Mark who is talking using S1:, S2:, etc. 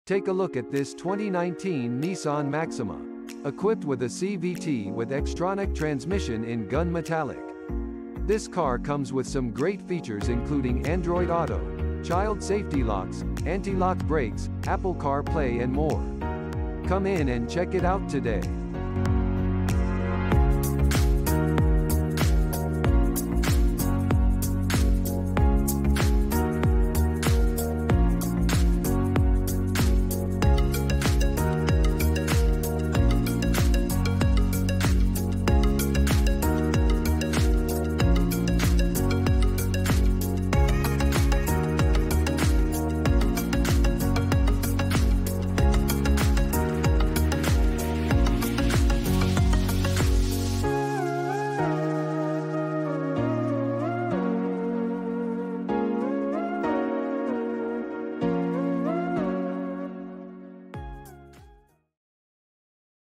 S1: Take a look at this 2019 Nissan Maxima. Equipped with a CVT with Xtronic transmission in gun metallic. This car comes with some great features including Android Auto, child safety locks, anti-lock brakes, Apple CarPlay and more. Come in and check it out today.